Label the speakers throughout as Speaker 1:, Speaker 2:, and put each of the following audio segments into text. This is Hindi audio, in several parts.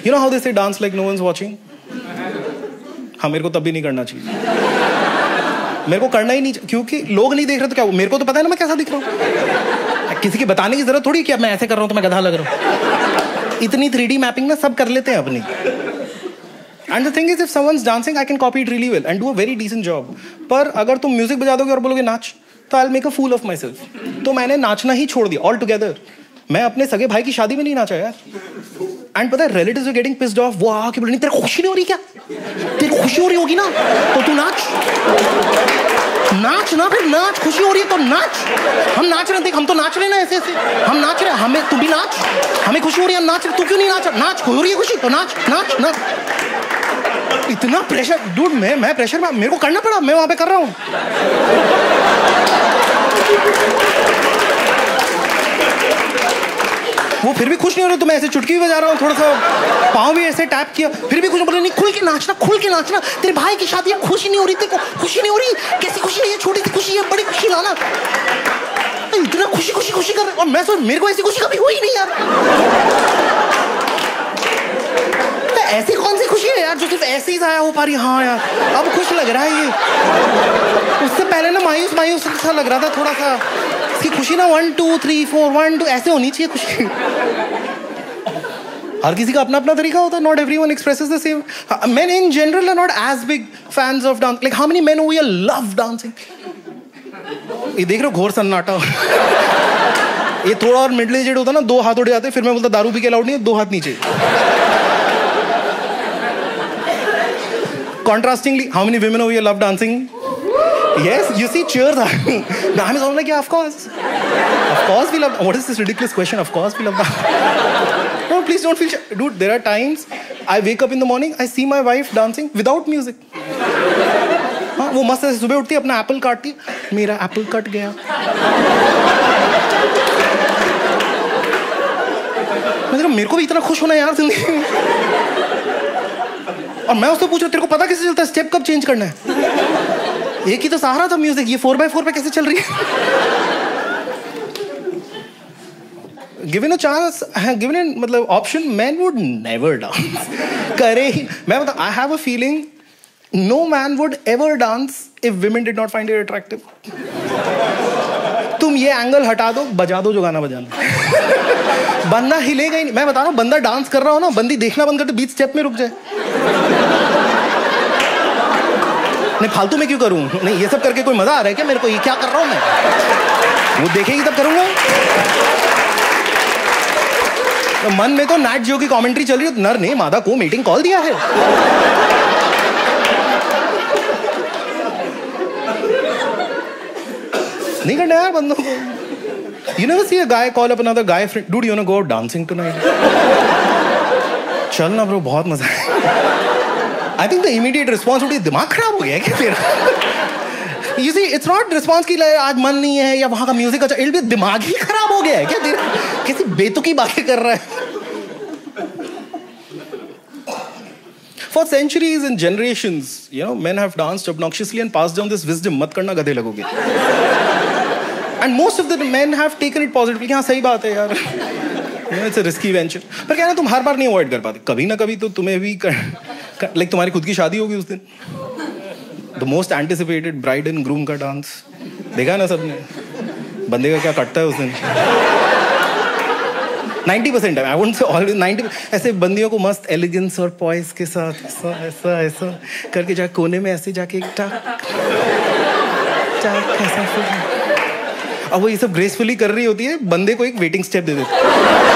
Speaker 1: You know how they say dance like no one's watching. हाँ, मेरे को तब भी नहीं करना चाहिए. मेरे को करना ही नहीं, क्योंकि लोग नहीं देख रहे तो क्या, मेरे को तो पता है ना मैं कैसा दिख रहा हूँ. किसी की बताने की जरूरत थोड़ी कि अब मैं ऐसे कर रहा हूँ तो मैं गधा लग रहा हूँ. इतनी 3D मैपिंग ना सब कर लेते हैं अपनी. And the thing is, if someone's dancing I can copy it really well and do a very decent job. पर अगर तुम म्यूजिक बजा दोगे और बोलोगे नाच, तो I will make a fool of myself. तो मैंने नाचना ही छोड़ दिया ऑल टुगेदर. मैं अपने सगे भाई की शादी में नहीं नाचा यार. एंड पता है, relatives are getting pissed off. वो आके बोले, तेरे खुशी नहीं हो रही क्या? तेरी खुशी हो रही होगी ना, तो तू नाच. नाच ना, फिर नाच. खुशी हो रही है तो नाच. हम नाच रहे, देख हम तो नाच रहे ना ऐसे ऐसे. हम नाच रहे, हमें तू भी नाच. हमें खुशी हो रही है, हम नाच रहे. तू क्यों नहीं नाच? नाच, हो रही है खुशी तो नाच नाच नाच. इतना प्रेशर डूड, मैं प्रेशर में, मेरे को करना पड़ा, मैं वहां पे कर रहा हूँ. वो फिर भी खुश नहीं हो रहे, तो मैं ऐसे चुटकी भी बजा रहा हूँ, थोड़ा सा पाँव भी ऐसे टैप किया, फिर भी कुछ बोले नहीं. खुल के नाचना, खुल के नाचना. तेरे भाई की शादी है, खुशी नहीं हो रही तेरे को? खुशी नहीं हो रही? कैसी खुशी है ये? छोटी सी खुशी है, बड़ी खुशी लाना. इतना खुशी खुशी खुशी कर रहे, और मैं सोच मेरे को ऐसी खुशी कभी हुई नहीं यार. तो ऐसी कौन सी खुशी है यार जो सिर्फ ऐसे ही जाया हो पा रही? हाँ यार, अब खुश लग रहा है ये. उससे पहले ना मायूस मायूस सा लग रहा था थोड़ा सा. इसकी खुशी ना 1 2 3 4 1 2 ऐसे होनी चाहिए खुशी. हर किसी का अपना अपना तरीका होता है. Not everyone expresses the same. Men in general are not as big fans of dance. Like how many men over here love dancing? ये देख रहे हो, घोर सन्नाटा. ये थोड़ा और मिडिल एजेड होता ना, 2 हाथ उड़ जाते, फिर मैं बोलता दारू पी के अलाउड नहीं है, 2 हाथ नीचे. Contrastingly, how many women over here love dancing? Yes, you see cheers. I'm all like, yeah, of course we love. What is this ridiculous question? Of course we love that. No, please don't feel shy. Dude, there are times I wake up in the morning, I see my wife dancing without music. हाँ, वो मस्त है, सुबह उठती है, अपना एप्पल काटती है. मेरा एप्पल कट गया. मेरे को भी इतना खुश होना है यार जिंदगी में. और मैं उससे पूछ रहा, तेरे को पता कैसे चलता है स्टेप कब चेंज करना है? एक ही तो सहारा था म्यूजिक, ये 4x4 पे कैसे चल रही है? Given a chance, given a मतलब option, men would never dance. करे ही. मैं बता, I have a feeling no man would ever dance if women did not find it attractive. तुम ये एंगल हटा दो, बजा दो जो गाना बजाना. बंदा हिलेगा ही नहीं. मैं बता रहा हूँ, बंदा डांस कर रहा हो ना, बंदी देखना बंद कर दे, बीच स्टेप में रुक जाए. नहीं, फालतू में क्यों करूं? नहीं, ये सब करके कोई मजा आ रहा है क्या मेरे को? ये क्या कर रहा हूं मैं? वो देखेगी तब करूंगा. तो मन में तो नाट जियो की कमेंट्री चल रही है, नर ने मादा को मीटिंग कॉल दिया है. नहीं करना यार बंदों को. You never see a guy call up another guy friend, dude, you wanna go out dancing tonight? चल ना ब्रो, बहुत मजा है. I think the immediate response would be, दिमाग खराब हो गया है क्या तेरा? You see, it's not response की आज मन नहीं है या वहाँ का म्यूजिक अच्छा, it'll be दिमाग ही खराब हो गया है क्या तेरा? कैसी बेतुकी बातें कर रहा है? For centuries and generations, you know, men have danced obnoxiously and passed down this wisdom. मत करना, गधे लगोगे. And most of the men have taken it positively. हाँ, सही बात है यार. It's a risky venture. पर क्या ना, तुम हर बार नहीं अवॉइड कर पाते. कभी ना कभी तो तुम्हें भी like तुम्हारी खुद की शादी होगी उस दिन. The most anticipated bride and groom का डांस देखा ना सबने. बंदे का क्या कटता है उस दिन. 90% है, I won't say always 90. ऐसे बंदियों को मस्त एलिगेंस और पॉइस के साथ ऐसा ऐसा ऐसा करके जा कोने में ऐसे जाके एक टाक टाक ऐसा. अब वो ये सब ग्रेसफुली कर रही होती है, बंदे को एक वेटिंग स्टेप दे देते.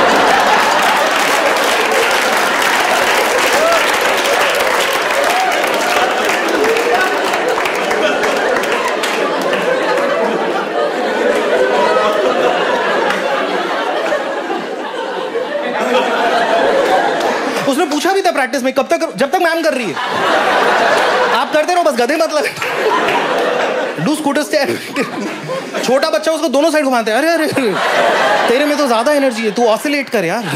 Speaker 1: उसने पूछा भी था प्रैक्टिस में, कब तक? जब तक मैम कर रही है. आप करते रहो बस, गधे मत लगे. Do scooter step. छोटा बच्चा उसको दोनों साइड घुमाते हैं. अरे अरे तेरे में तो ज्यादा एनर्जी है, तू ऑसिलेट कर यार.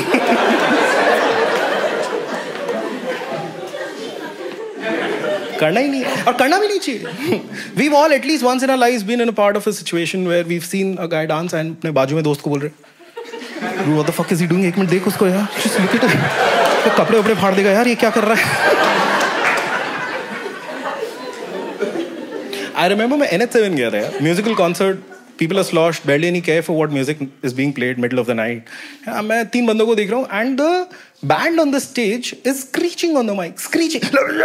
Speaker 1: करना ही नहीं और करना भी नहीं चाहिए. We've all at least once in our lives been in a part of a situation where we've seen a guy dance and अपने बाजू में दोस्त को बोल रहे, what the fuck is he doing? एक मिनट देख उसको यार. Just look at him. तो कपड़े वपड़े फाड़ देगा यार, ये क्या कर रहा है। I remember मैं NH7 गया था यार, musical concert, people are sloshed, barely any care for what music is being played middle of the night. मैं 3 बंदों को देख रहा हूँ and the band on the stage is screeching on the mic, screeching.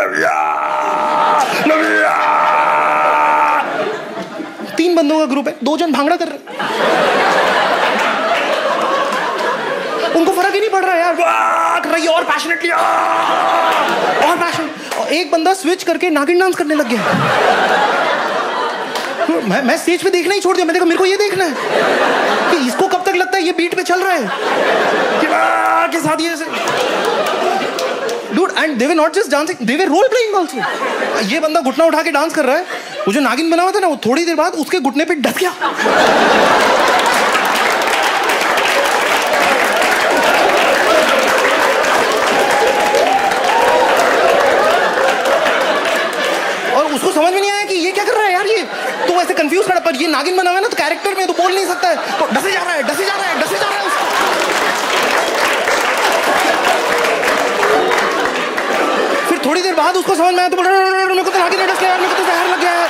Speaker 1: 3 बंदों का ग्रुप है, 2 जन भांगड़ा कर रहे, उनको फर्क ही नहीं पड़ रहा यार, वाह कर रही और पैशनेटली और पैशन, और एक बंदा स्विच करके नागिन डांस करने लग गया। मैं स्टेज पे देखना ही छोड़ दिया, मैंने कहा मेरे को ये देखना है कि इसको कब तक लगता है ये बीट पे चल रहा है कि वाह के साथ ये dude, and they were not just dancing, they were role playing also. ये बंदा घुटना उठा के डांस कर रहा है, वो जो नागिन बना हुआ था ना, वो थोड़ी देर बाद उसके घुटने पे डस गया। उसको समझ में नहीं आया कि ये क्या कर रहा है यार, ये तो वैसे कंफ्यूज खड़ा, पर ये नागिन बना हुआ है ना, तो कैरेक्टर में तो बोल नहीं सकता है, तो डसे जा रहा है, डसे जा रहा है, डसे जा रहा है उसको। फिर थोड़ी देर बाद उसको समझ में आया, तो बोल मेरे को तो नागिन ने डस लिया यार, मेरे को तो जहर लग गया है।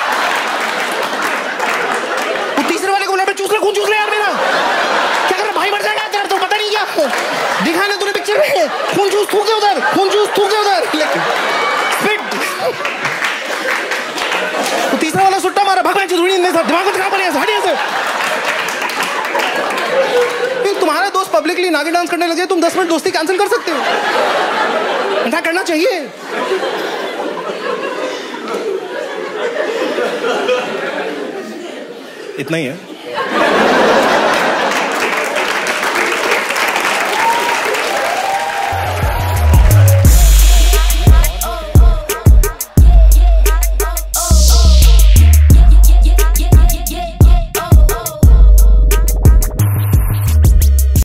Speaker 1: वो तीसरे वाले को बोला चूस ले, खून चूस ले यार मेरा, क्या कर रहा भाई, मर जाएगा यार, तो पता नहीं क्या दिखा ना तूने पिक्चर में, खून चूस थूक दे उधर, खून चूस थूक दे उधर, स्पिट। तो तीसरा वाला सुट्टा मारा, भगवान चुदड़ी ने दिमाग को खराब कर दिया, तुम्हारा दोस्त पब्लिकली नागिन डांस करने लगे, तुम 10 मिनट दोस्ती कैंसिल कर सकते हो, ऐसा करना चाहिए। इतना ही है।